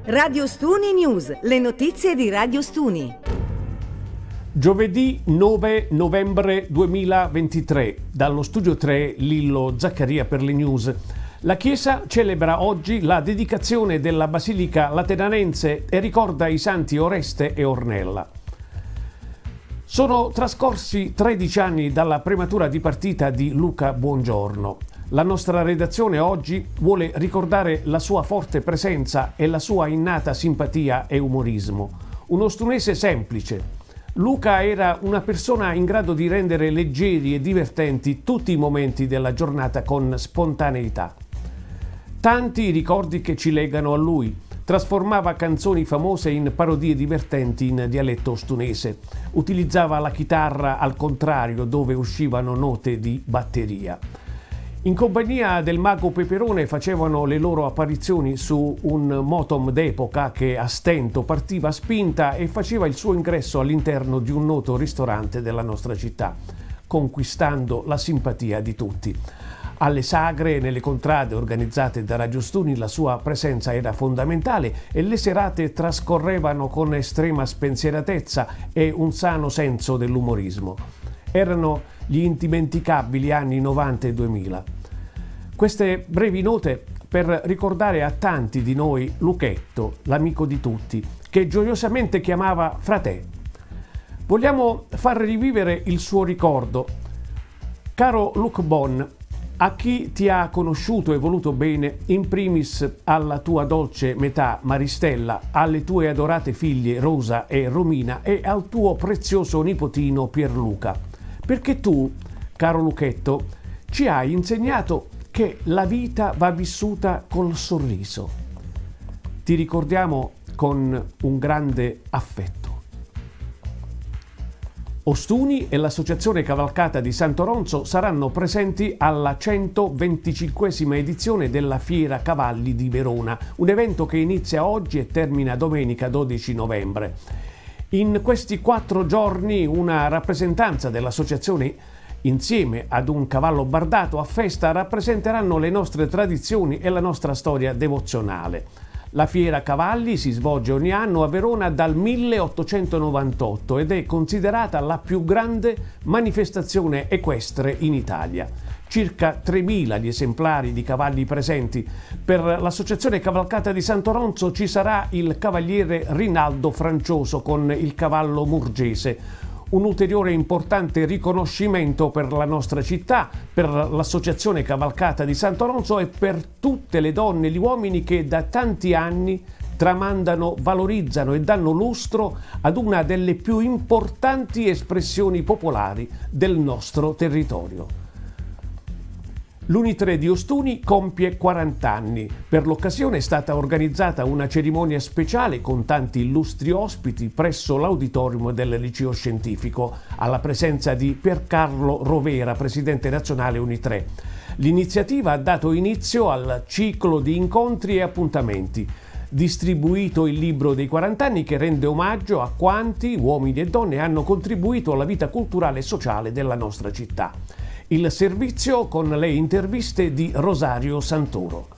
Radio Stuni News, le notizie di Radio Stuni. Giovedì 9 novembre 2023, dallo studio 3 Lillo Zaccaria per le news. La Chiesa celebra oggi la dedicazione della Basilica Lateranense e ricorda i santi Oreste e Ornella. Sono trascorsi 13 anni dalla prematura dipartita di Luca Buongiorno. La nostra redazione oggi vuole ricordare la sua forte presenza e la sua innata simpatia e umorismo. Uno stunese semplice. Luca era una persona in grado di rendere leggeri e divertenti tutti i momenti della giornata con spontaneità. Tanti i ricordi che ci legano a lui. Trasformava canzoni famose in parodie divertenti in dialetto stunese. Utilizzava la chitarra al contrario, dove uscivano note di batteria. In compagnia del mago Peperone facevano le loro apparizioni su un motom d'epoca che a stento partiva a spinta e faceva il suo ingresso all'interno di un noto ristorante della nostra città, conquistando la simpatia di tutti. Alle sagre e nelle contrade organizzate da Radio Stuni la sua presenza era fondamentale e le serate trascorrevano con estrema spensieratezza e un sano senso dell'umorismo. Erano gli indimenticabili anni 90 e 2000. Queste brevi note per ricordare a tanti di noi Luchetto, l'amico di tutti, che gioiosamente chiamava Fratè. Vogliamo far rivivere il suo ricordo. Caro Luc Bon, a chi ti ha conosciuto e voluto bene, in primis alla tua dolce metà Maristella, alle tue adorate figlie Rosa e Romina e al tuo prezioso nipotino Pierluca. Perché tu, caro Luchetto, ci hai insegnato che la vita va vissuta col sorriso. Ti ricordiamo con un grande affetto. Ostuni e l'Associazione Cavalcata di Sant'Oronzo saranno presenti alla 125esima edizione della Fiera Cavalli di Verona, un evento che inizia oggi e termina domenica 12 novembre. In questi 4 giorni una rappresentanza dell'associazione insieme ad un cavallo bardato a festa rappresenteranno le nostre tradizioni e la nostra storia devozionale. La Fiera Cavalli si svolge ogni anno a Verona dal 1898 ed è considerata la più grande manifestazione equestre in Italia. Circa 3.000 gli esemplari di cavalli presenti. Per l'Associazione Cavalcata di Sant'Oronzo ci sarà il cavaliere Rinaldo Francioso con il cavallo Murgese. Un ulteriore importante riconoscimento per la nostra città, per l'Associazione Cavalcata di Sant'Oronzo e per tutte le donne e gli uomini che da tanti anni tramandano, valorizzano e danno lustro ad una delle più importanti espressioni popolari del nostro territorio. L'Uni3 di Ostuni compie 40 anni. Per l'occasione è stata organizzata una cerimonia speciale con tanti illustri ospiti presso l'auditorium del liceo scientifico, alla presenza di Piercarlo Rovera, presidente nazionale Uni3. L'iniziativa ha dato inizio al ciclo di incontri e appuntamenti. Distribuito il libro dei 40 anni che rende omaggio a quanti, uomini e donne, hanno contribuito alla vita culturale e sociale della nostra città. Il servizio con le interviste di Rosario Santoro.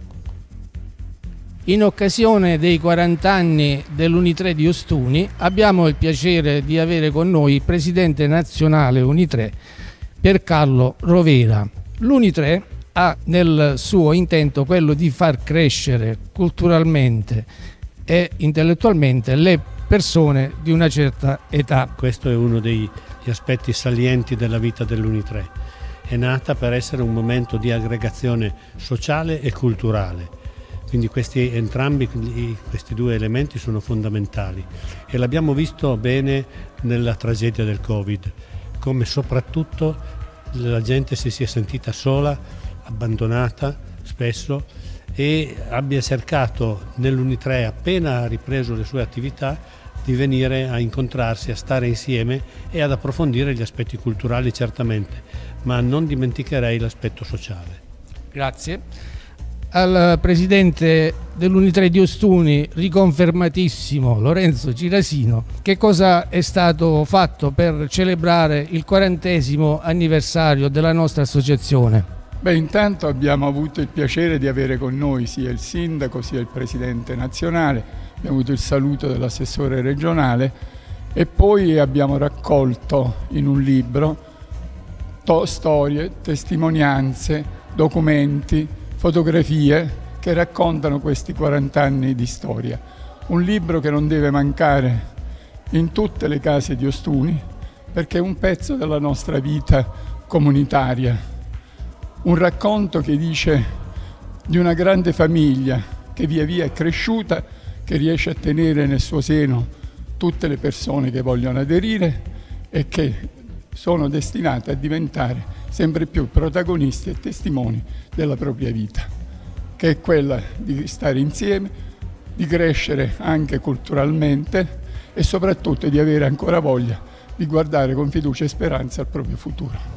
In occasione dei 40 anni dell'Uni3 di Ostuni abbiamo il piacere di avere con noi il presidente nazionale Uni3, Piercarlo Rovera. L'Uni3 ha nel suo intento quello di far crescere culturalmente e intellettualmente le persone di una certa età. Questo è uno degli aspetti salienti della vita dell'Uni3. È nata per essere un momento di aggregazione sociale e culturale, quindi entrambi questi due elementi sono fondamentali e l'abbiamo visto bene nella tragedia del Covid, come soprattutto la gente si sia sentita sola, abbandonata spesso e abbia cercato nell'Uni3, appena ha ripreso le sue attività, di venire a incontrarsi, a stare insieme e ad approfondire gli aspetti culturali certamente, ma non dimenticherei l'aspetto sociale. Grazie. Al presidente dell'Uni3 di Ostuni, riconfermatissimo Lorenzo Girasino, che cosa è stato fatto per celebrare il 40° anniversario della nostra associazione? Beh, intanto abbiamo avuto il piacere di avere con noi sia il sindaco sia il presidente nazionale, abbiamo avuto il saluto dell'assessore regionale e poi abbiamo raccolto in un libro storie, testimonianze, documenti, fotografie che raccontano questi 40 anni di storia. Un libro che non deve mancare in tutte le case di Ostuni perché è un pezzo della nostra vita comunitaria, un racconto che dice di una grande famiglia che via via è cresciuta, che riesce a tenere nel suo seno tutte le persone che vogliono aderire e che sono destinate a diventare sempre più protagonisti e testimoni della propria vita, che è quella di stare insieme, di crescere anche culturalmente e soprattutto di avere ancora voglia di guardare con fiducia e speranza al proprio futuro.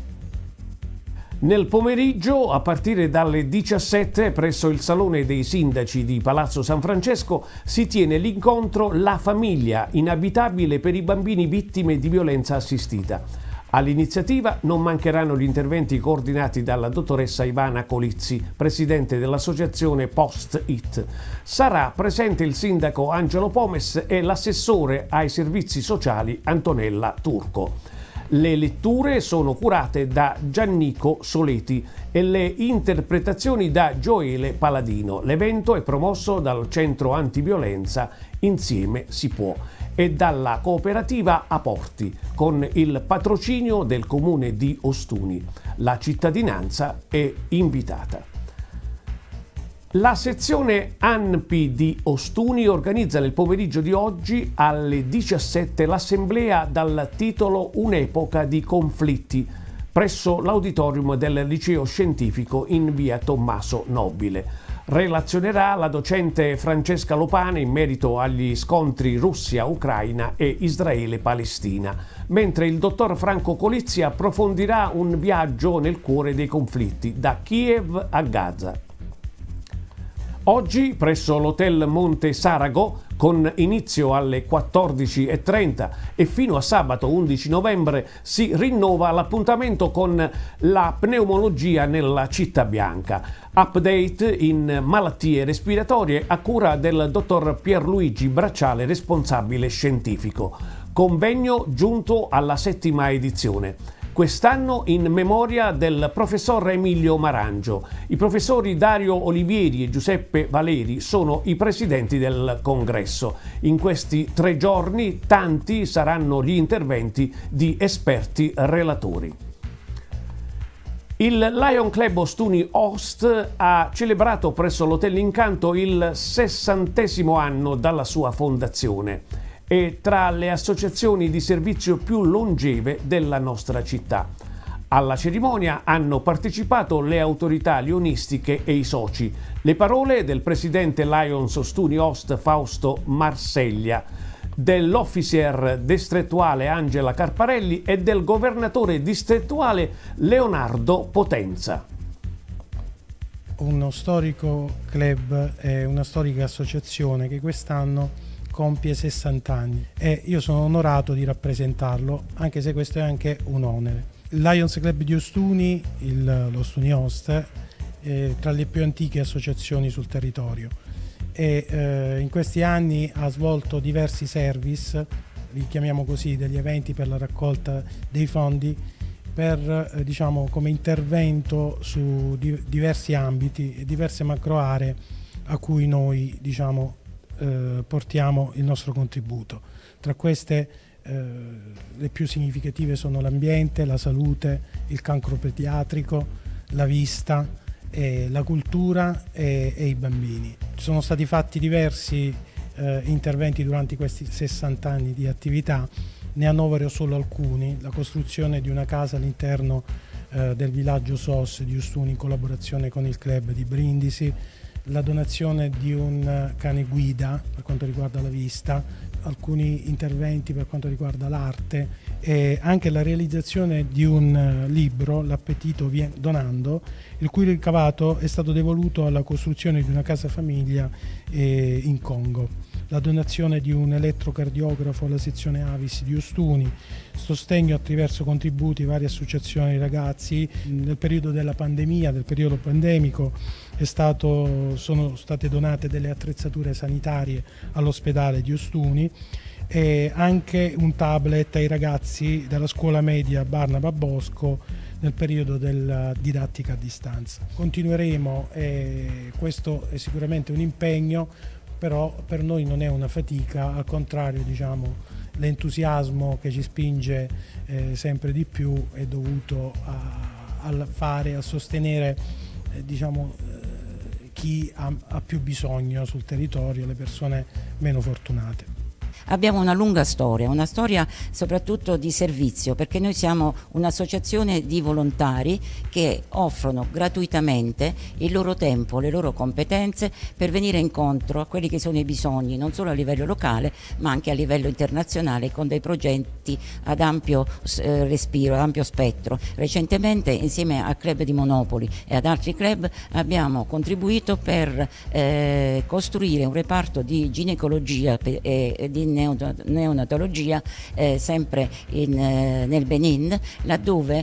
Nel pomeriggio, a partire dalle 17, presso il Salone dei Sindaci di Palazzo San Francesco, si tiene l'incontro La famiglia inabitabile per i bambini vittime di violenza assistita. All'iniziativa non mancheranno gli interventi coordinati dalla dottoressa Ivana Colizzi, presidente dell'associazione Post-It. Sarà presente il sindaco Angelo Pomes e l'assessore ai servizi sociali Antonella Turco. Le letture sono curate da Giannico Soleti e le interpretazioni da Gioele Paladino. L'evento è promosso dal Centro Antiviolenza Insieme si può e dalla cooperativa Aporti con il patrocinio del comune di Ostuni. La cittadinanza è invitata. La sezione ANPI di Ostuni organizza nel pomeriggio di oggi alle 17 l'assemblea dal titolo Un'epoca di conflitti presso l'auditorium del liceo scientifico in via Tommaso Nobile. Relazionerà la docente Francesca Lopane in merito agli scontri Russia-Ucraina e Israele-Palestina, mentre il dottor Franco Colizzi approfondirà un viaggio nel cuore dei conflitti da Kiev a Gaza. Oggi presso l'Hotel Monte Sarago, con inizio alle 14:30 e fino a sabato 11 novembre, si rinnova l'appuntamento con la pneumologia nella Città Bianca. Update in malattie respiratorie a cura del dottor Pierluigi Bracciale, responsabile scientifico. Convegno giunto alla 7ª edizione. Quest'anno in memoria del professor Emilio Marangio. I professori Dario Olivieri e Giuseppe Valeri sono i presidenti del congresso. In questi 3 giorni tanti saranno gli interventi di esperti relatori. Il Lion Club Ostuni Host ha celebrato presso l'Hotel Incanto il 60° anno dalla sua fondazione. È tra le associazioni di servizio più longeve della nostra città. Alla cerimonia hanno partecipato le autorità lionistiche e i soci. Le parole del presidente Lions Ostuni Host Fausto Marseglia, dell'officer distrettuale Angela Carparelli e del governatore distrettuale Leonardo Potenza. Uno storico club e una storica associazione che quest'anno compie 60 anni e io sono onorato di rappresentarlo, anche se questo è anche un onere. Il Lions Club di Ostuni, l'Ostuni Host, è tra le più antiche associazioni sul territorio e in questi anni ha svolto diversi service, li chiamiamo così, degli eventi per la raccolta dei fondi per come intervento su diversi ambiti e diverse macro aree a cui noi portiamo il nostro contributo. Tra queste le più significative sono l'ambiente, la salute, il cancro pediatrico, la vista, la cultura e i bambini. Sono stati fatti diversi interventi durante questi 60 anni di attività, ne annovero solo alcuni: la costruzione di una casa all'interno del villaggio SOS di Ostuni in collaborazione con il club di Brindisi, la donazione di un cane guida per quanto riguarda la vista alcuni interventi per quanto riguarda l'arte e anche la realizzazione di un libro, L'appetito viene donando, il cui ricavato è stato devoluto alla costruzione di una casa famiglia in Congo, la donazione di un elettrocardiografo alla sezione Avis di Ostuni, sostegno attraverso contributi a varie associazioni di ragazzi. Nel periodo della pandemia, del periodo pandemico, sono state donate delle attrezzature sanitarie all'ospedale di Ostuni e anche un tablet ai ragazzi della scuola media Barnaba Bosco nel periodo della didattica a distanza. Continueremo, questo è sicuramente un impegno, però per noi non è una fatica, al contrario, l'entusiasmo che ci spinge sempre di più è dovuto a sostenere chi ha più bisogno sul territorio, le persone meno fortunate. Abbiamo una lunga storia, una storia soprattutto di servizio, perché noi siamo un'associazione di volontari che offrono gratuitamente il loro tempo, le loro competenze per venire incontro a quelli che sono i bisogni, non solo a livello locale ma anche a livello internazionale, con dei progetti ad ampio respiro, ad ampio spettro. Recentemente, insieme al club di Monopoli e ad altri club, abbiamo contribuito per costruire un reparto di ginecologia e di neonatologia sempre nel Benin, laddove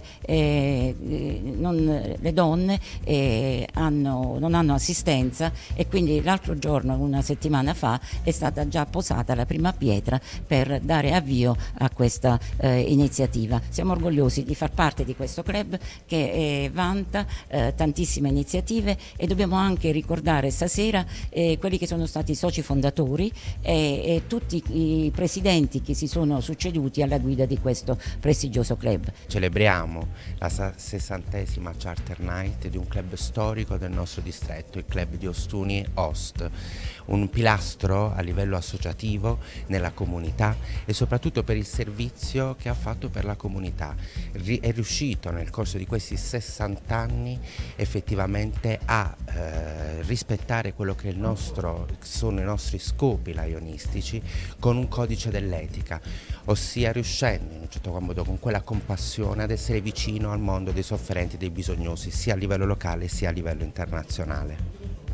le donne non hanno assistenza, e quindi l'altro giorno, una settimana fa, è stata già posata la prima pietra per dare avvio a questa iniziativa. Siamo orgogliosi di far parte di questo club che vanta tantissime iniziative, e dobbiamo anche ricordare stasera quelli che sono stati i soci fondatori e tutti i presidenti che si sono succeduti alla guida di questo prestigioso club. Celebriamo la 60ª Charter Night di un club storico del nostro distretto, il club di Ostuni Ost, un pilastro a livello associativo nella comunità e soprattutto per il servizio che ha fatto per la comunità. È riuscito nel corso di questi 60 anni effettivamente a rispettare quello che sono i nostri scopi lionistici, con un codice dell'etica, ossia riuscendo in un certo modo, con quella compassione, ad essere vicino al mondo dei sofferenti e dei bisognosi, sia a livello locale sia a livello internazionale.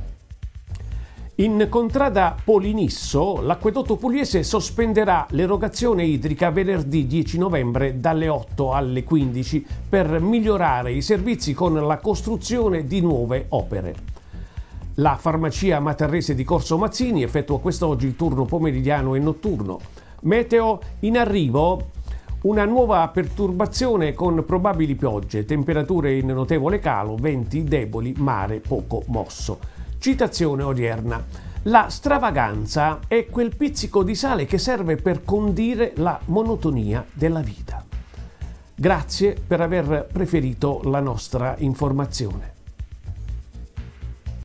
In contrada Polinisso, l'acquedotto pugliese sospenderà l'erogazione idrica venerdì 10 novembre dalle 8 alle 15 per migliorare i servizi con la costruzione di nuove opere. La farmacia Materrese di Corso Mazzini effettua quest'oggi il turno pomeridiano e notturno. Meteo in arrivo. Una nuova perturbazione con probabili piogge, temperature in notevole calo, venti deboli, mare poco mosso. Citazione odierna: la stravaganza è quel pizzico di sale che serve per condire la monotonia della vita. Grazie per aver preferito la nostra informazione.